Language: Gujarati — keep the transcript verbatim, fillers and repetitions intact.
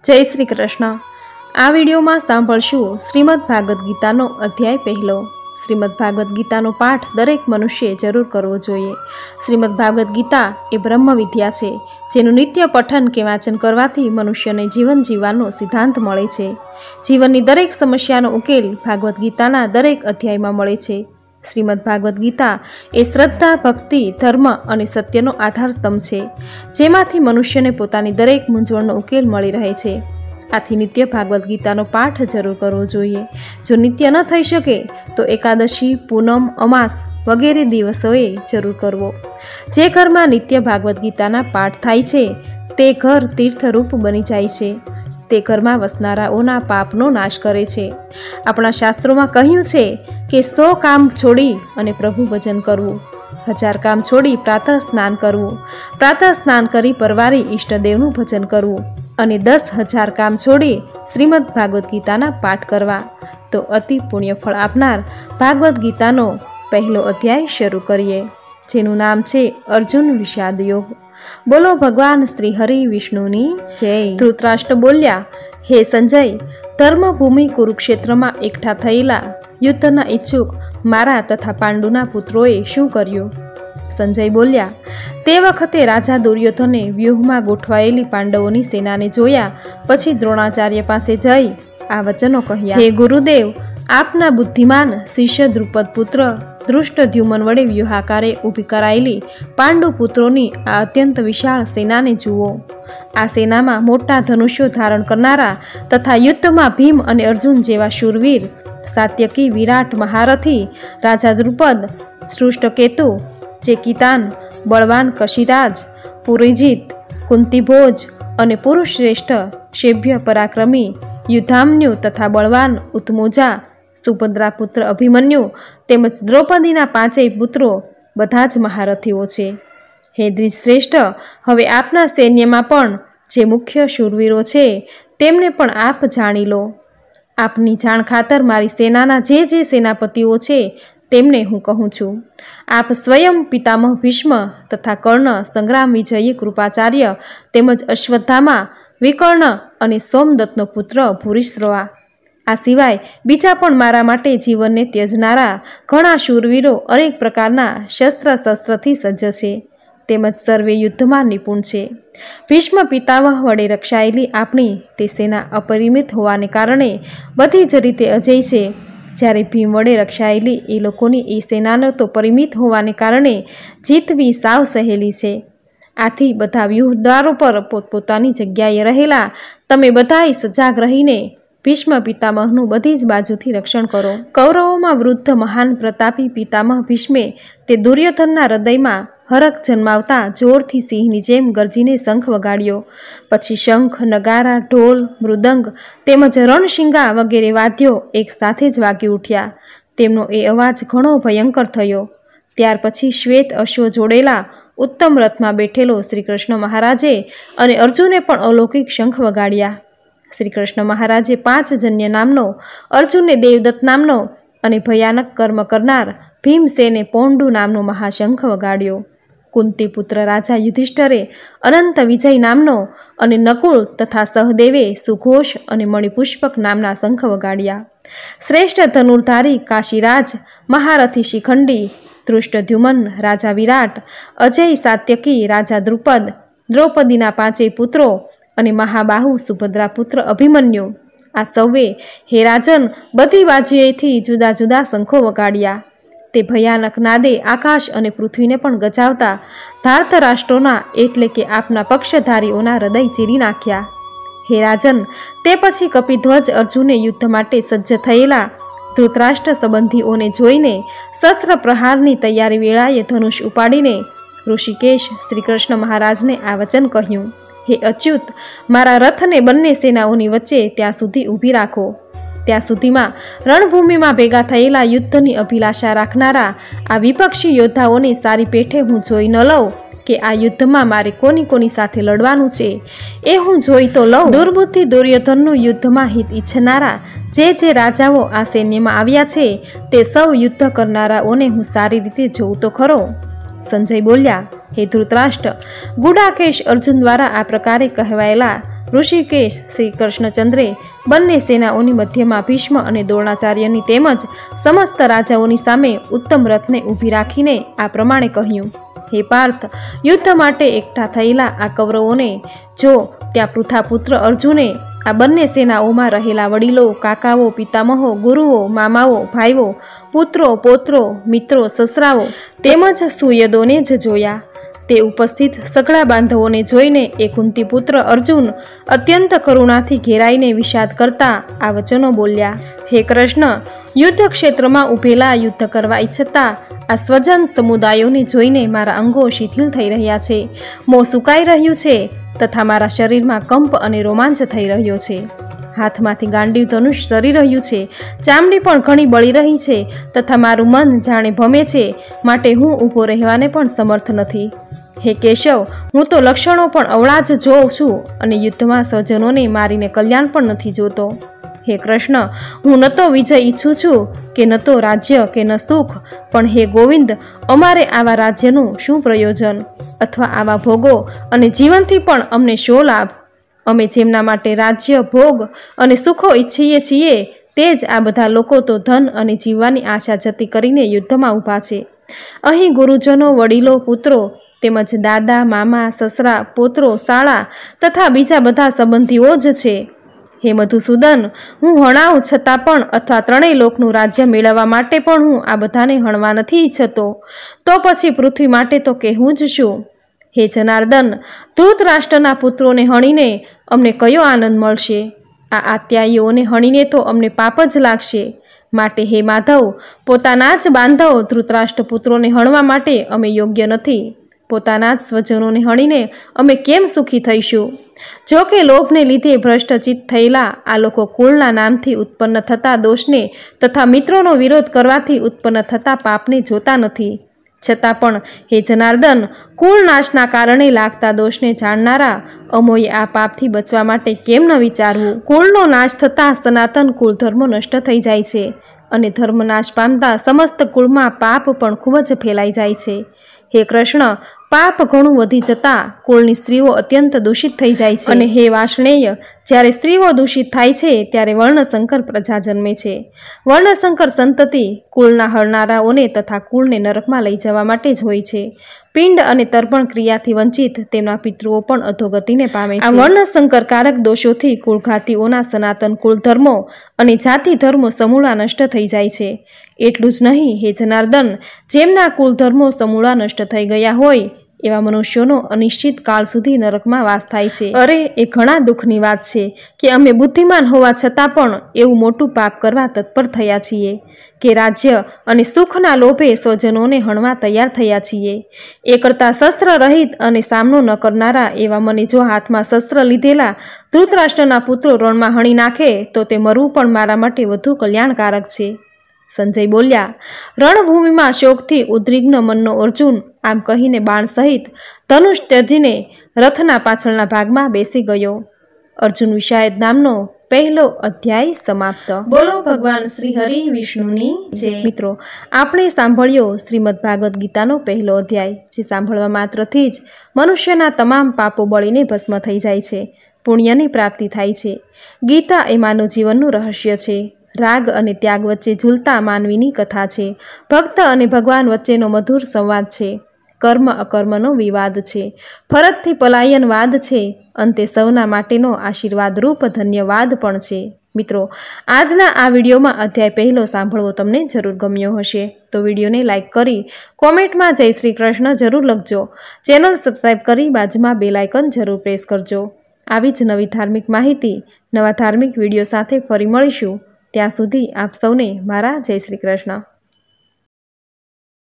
जय श्री कृष्ण। आ विडियो में सांभळशुं श्रीमद भागवत गीता नो अध्याय पहलो। श्रीमद भागवत गीता नो पाठ दरेक मनुष्य जरूर करवो जोईए। श्रीमद भागवत गीता ए ब्रह्म विद्या छे, जेनुं नित्य पठन के वाचन करवाथी मनुष्यने जीवन जीवવાનો सिद्धांत मळे छे। जीवननी दरेक समस्यानो उकेल भागवत गीताना दरेक अध्यायमां मळे छे। श्रीमद भागवत गीता ए श्रद्धा, भक्ति, धर्म अने सत्यनो आधारस्तंभ छे, जेमांथी मनुष्यने पोतानी दरेक मूंझवणनो उकेल मळी रहे छे। आथी नित्य भागवत गीतानो पाठ जरूर करवो जोईए। जो नित्य न थई शके तो एकादशी, पूनम, अमास वगैरे दिवसोए जरूर करवो। जे घरमां नित्य भागवत गीताना पाठ थाय छे ते घर तीर्थरूप बनी जाय छे। ते घरमां वसनाराओना पापनो नाश करे छे। आपणा शास्त्रोमां कह्युं छे के सौ काम छोड़ी अने प्रभु भजन करवुं, हजार काम छोड़ी प्रातः स्नान करवुं, प्रातः स्नान करी परवारी इष्टदेवनुं भजन करवुं अने दस हजार काम छोड़ी श्रीमद भागवत गीताना पाठ करवा। तो अति पुण्यफळ आपनार भागवत गीतानो पहलो अध्याय शरू करीए, जेनुं नाम छे अर्जुन विषाद योग। बोलो भगवान श्री हरि विष्णुनी जय। धृतराष्ट्र बोल्या, हे संजय, धर्मभूमि कुरुक्षेत्र में एकठा थयेला युद्धना इच्छुक मारा तथा पांडुना पुत्रोए शुं कर्युं? संजय बोल्या, ते वखते राजा दुर्योधने व्यूहमां गोठवायेली पांडवोनी सेनाने जोया पछी द्रोणाचार्य पासे जई आ वचनो कह्या। हे गुरुदेव, आपना बुद्धिमान शिष्य द्रुपद पुत्र धृष्टद्युम्न वडे व्यूहाकारे ऊभी करायेली पांडु पुत्रोनी आ अत्यंत विशाळ सेनाने जुओ। आ सेनामां मोटा धनुष्यो धारण करनारा तथा युद्धमां भीम अने अर्जुन जेवा शूरवीर, सात्यकी, विराट, महारथी राजा द्रुपद, सृष्टकेतु, चेकितान, बलवान कशिराज, पुरीजित, कुंतीभोज अने पुरुष श्रेष्ठ शैभ्य पराक्रमी युद्धाम्यु तथा बलवान उत्मुजा, सुभद्रा पुत्र अभिमन्यु तेमज द्रौपदीना पांचेय पुत्रो बधा ज महारथीओ छे। हे द्विजश्रेष्ठ, हवे आपना सैन्यमां पण जे मुख्य शूरवीरो छे तेमने पण आप जाणी लो। आपनी जाण खातर मारी सेनाना जे जे सेनापतिओ छे तेमने हूँ कहूँ छूं। आप स्वयं पितामह भीष्म तथा कर्ण, संग्राम विजयी कृपाचार्य तेमज अश्वत्थामा, विकर्ण अने सोमदत्तनो पुत्र भूरिश्रवा, आ सिवाय बीजा पण मारा माटे जीवनने त्यजनारा घणा शूरवीरो अनेक प्रकारना शस्त्र शस्त्रथी सज्ज छे, तेमज सर्वे युद्धमां निपुण छे। भीष्म पितामह वडे रक्षायेली आपणी ते सेना अपरिमित होवाने कारणे बधी ज रीते अजय छे, ज्यारे भीम वडे रक्षायेली ए लोकोनी ए सेनानो तो परिमित होवाने कारणे जीतवी साव सहेली छे। आथी बधा व्यूहद्वारो पर पोतपोतानी जग्याए रहेला तमे बधाए सजाग रहीने भीष्म पितामहનું બધી જ બાજુથી રક્ષણ કરો। કૌરવોમાં વૃદ્ધ મહાન પ્રતાપી પિતામહ ભીષ્મે તે દુર્યોધનના હૃદયમાં હરખ જન્માવતા જોરથી સિંહની જેમ ગર્જીને શંખ વગાડ્યો। પછી શંખ, નગારા, ઢોલ, મૃદંગ તેમજ રણશિંગા વગેરે વાદ્યો એક સાથે જ વાગી ઉઠ્યા। તેમનો એ અવાજ ઘણો ભયંકર થયો। ત્યાર પછી શ્વેત અશ્વ જોડેલા ઉત્તમ રથમાં બેઠેલો શ્રી કૃષ્ણ મહારાજે અને અર્જુને પણ અલૌકિક શંખ વગાડ્યા। श्री कृष्ण महाराजे पांच जन्य नामनो, अर्जुने देवदत्त नामनो अने भयानक कर्म करनार भीमसेने पोंडु नामनो महाशंख वगाड्यो। कुंती पुत्र राजा युधिष्ठिरे अनंत विजय नामनो अने नकुल तथा सहदेवे सुघोष अने मणिपुष्पक नामना शंख वगाड्या। श्रेष्ठ धनुर्धारी काशीराज, महारथी शिखंडी, धृष्टद्युम्न राजा विराट, अजय सात्यकी राजा द्रुपद, द्रौपदीना पांचेय पुत्रो अने महाबाहु सुभद्रा पुत्र अभिमन्यु, आ सौवे हे राजन बधी बाजुएथी जुदा जुदा शंखो वगाड्या। ते भयानक नादे आकाश अने पृथ्वीने पण गजावता धार्तराष्ट्रोना एटले के आपना पक्षधारीओना हृदय चीरी नाख्या। हे राजन, ते पछी कपिध्वज अर्जुने युद्ध माटे सज्ज थयेला धृतराष्ट्र संबंधीओने जोईने शस्त्र प्रहारनी तैयारी वेळाए धनुष उपाडीने ऋषिकेश श्रीकृष्ण महाराजने आ वचन कह्युं। हे अच्युत, मारा रथने बंने सेनाओनी वच्चे त्यां सुधी ऊभी राखो। त्यां सुधीमां रणभूमिमां भेगा थयेला युद्धनी अभिलाषा राखनारा आ विपक्षी योद्धाओने सारी पेठे हूँ जोई न लઉં के आ युद्धमां मारे कोनी कोनी साथे लड़वानुं छे ए हूँ जोई तो लઉં। दुर्बुद्धि दुर्योधननुं युद्धमां हित इच्छनारा जे जे राजाओ आ सैन्यमां आव्या छे ते सौ युद्ध करनाराओने हूँ सारी रीते जोऊं तो खरो। संजय बोल्या, हे धृतराष्ट्र, गुडाकेश अर्जुन द्वारा आ प्रकारे कहवायेला ઋષિકેશ શ્રી કૃષ્ણચંદ્રે બંને સેનાઓની મધ્યમાં ભીષ્મ અને દ્રોણાચાર્યની તેમજ સમસ્ત રાજાઓની સામે ઉત્તમ રથને ઊભી રાખીને આ પ્રમાણે કહ્યું, હે પાર્થ, યુદ્ધ માટે એકઠા થયેલા આ કૌરવોને જો ત્યાં પૃથાપુત્ર અર્જુને આ બંને સેનાઓમાં રહેલા વડીલો, કાકાઓ, પિતામહો, ગુરુઓ, મામાઓ, ભાઈઓ, પુત્રો, પૌત્રો, મિત્રો, સસરાઓ તેમજ સુયદોને જ જોયા. તે ઉપસ્થિત સઘળા બાંધવોને જોઈને એ કુંતીપુત્ર અર્જુન અત્યંત કરુણાથી ઘેરાઈને વિષાદ કરતા આ વચનો બોલ્યા, હે કૃષ્ણ, યુદ્ધ ક્ષેત્રમાં ઊભેલા યુદ્ધ કરવા ઈચ્છતા આ સ્વજન સમુદાયોને જોઈને મારા અંગો શિથિલ થઈ રહ્યા છે, મોં સુકાઈ રહ્યું છે તથા મારા શરીરમાં કંપ અને રોમાંચ થઈ રહ્યો છે. હાથમાંથી ગાંડીવ ધનુષ સરી રહ્યું છે, ચામડી પણ ઘણી બળી રહી છે તથા મારું મન જાણે ભમે છે, માટે હું ઊભો રહેવાને પણ સમર્થ નથી. હે કેશવ, હું તો લક્ષણો પણ અવળા જ જોઉં છું અને યુદ્ધમાં સ્વજનોને મારીને કલ્યાણ પણ નથી જોતો. હે કૃષ્ણ, હું ન તો વિજય ઈચ્છું છું કે ન તો રાજ્ય કે ન સુખ, પણ હે ગોવિંદ, અમારે આવા રાજ્યનું શું પ્રયોજન અથવા આવા ભોગો અને જીવનથી પણ અમને શો લાભ? અમે જેમના માટે રાજ્ય, ભોગ અને સુખો ઈચ્છીએ છીએ તે જ આ બધા લોકો તો ધન અને જીવવાની આશા જતી કરીને યુદ્ધમાં ઊભા છે. અહીં ગુરુજનો, વડીલો, પુત્રો તેમજ દાદા, મામા, સસરા, પોત્રો, શાળા તથા બીજા બધા સંબંધીઓ જ છે. હે મધુસૂદન, હું હણાવું છતાં પણ અથવા ત્રણેય લોકનું રાજ્ય મેળવવા માટે પણ હું આ બધાને હણવા નથી ઈચ્છતો, તો પછી પૃથ્વી માટે તો કહેવું જ શું? હે જનાર્દન, ધૃતરાષ્ટ્રના પુત્રોને હણીને અમને કયો આનંદ મળશે? આ આત્યાઈઓને હણીને તો અમને પાપ જ લાગશે. માટે હે માધવ, પોતાના જ બાંધવ ધૃતરાષ્ટ્ર પુત્રોને હણવા માટે અમે યોગ્ય નથી. પોતાના જ સ્વજનોને હણીને અમે કેમ સુખી થઈશું? જો કે લોભને લીધે ભ્રષ્ટચિત્ત થયેલા આ લોકો કુળના નામથી ઉત્પન્ન થતા દોષને તથા મિત્રોનો વિરોધ કરવાથી ઉત્પન્ન થતા પાપને જોતા નથી. છતાં પણ હે જનાર્દન, કુળ નાશના કારણે લાગતા દોષને જાણનારા અમોએ આ પાપથી બચવા માટે કેમ ન વિચારવું? કુળનો નાશ થતાં સનાતન કુળ ધર્મો નષ્ટ થઈ જાય છે અને ધર્મ નાશ પામતા સમસ્ત કુળમાં પાપ પણ ખૂબ જ ફેલાઈ જાય છે. હે કૃષ્ણ, પાપ ઘણું વધી જતા કુળની સ્ત્રીઓ અત્યંત દૂષિત થઈ જાય છે અને હે વાર્ષ્ણેય, જ્યારે સ્ત્રીઓ દૂષિત થાય છે ત્યારે વર્ણશંકર પ્રજા જન્મે છે. વર્ણશંકર સંતતિ કુળના હરનારાઓને તથા કુળને નરકમાં લઈ જવા માટે જ હોય છે. પિંડ અને તર્પણ ક્રિયાથી વંચિત તેમના પિતૃઓ પણ અધોગતિને પામે છે. આ વર્ણશંકર કારક દોષોથી કુળઘાતીઓના સનાતન કુળ ધર્મો અને જાતિ ધર્મો સમૂળા નષ્ટ થઈ જાય છે. એટલું જ નહીં હે જનાર્દન, જેમના કુલ ધર્મો સમૂળા નષ્ટ થઈ ગયા હોય એવા મનુષ્યોનો અનિશ્ચિત કાળ સુધી નરકમાં વાસ થાય છે. અરે, એ ઘણા દુઃખની વાત છે કે અમે બુદ્ધિમાન હોવા છતાં પણ એવું મોટું પાપ કરવા તત્પર થયા છીએ કે રાજ્ય અને સુખના લોભે સ્વજનોને હણવા તૈયાર થયા છીએ. એ કરતાં શસ્ત્ર રહિત અને સામનો ન કરનારા એવા મને જો હાથમાં શસ્ત્ર લીધેલા ધૃતરાષ્ટ્રના પુત્રો રણમાં હણી નાખે તો તે મરવું પણ મારા માટે વધુ કલ્યાણકારક છે. સંજય બોલ્યા, રણભૂમિમાં શોકથી ઉદ્વિગ્ન મનનો અર્જુન આમ કહીને બાણ સહિત ધનુષ ત્યજીને રથના પાછળના ભાગમાં બેસી ગયો. અર્જુન વિષાયદ નામનો પહેલો અધ્યાય સમાપ્ત. બોલો ભગવાન શ્રી હરિ વિષ્ણુની જય. મિત્રો, આપણે સાંભળ્યો શ્રીમદ ભાગવત ગીતાનો પહેલો અધ્યાય, જે સાંભળવા માત્રથી જ મનુષ્યના તમામ પાપો બળીને ભસ્મ થઈ જાય છે, પુણ્યની પ્રાપ્તિ થાય છે. ગીતા એ માનવ જીવનનું રહસ્ય છે. રાગ અને ત્યાગ વચ્ચે ઝૂલતા માનવીની કથા છે. ભક્ત અને ભગવાન વચ્ચેનો મધુર સંવાદ છે. કર્મ અકર્મનો વિવાદ છે. ફરજથી પલાયનવાદ છે. અંતે સૌના માટેનો આશીર્વાદરૂપ ધન્યવાદ પણ છે. મિત્રો, આજના આ વિડીયોમાં અધ્યાય પહેલો સાંભળવો તમને જરૂર ગમ્યો હશે તો વિડીયોને લાઇક કરી કોમેન્ટમાં જય શ્રી કૃષ્ણ જરૂર લખજો. ચેનલ સબસ્ક્રાઈબ કરી બાજુમાં બેલ આઇકન જરૂર પ્રેસ કરજો. આવી જ નવી ધાર્મિક માહિતી, નવા ધાર્મિક વિડીયો સાથે ફરી મળીશું. ત્યાં સુધી આપ સૌને મારા જય શ્રી કૃષ્ણ.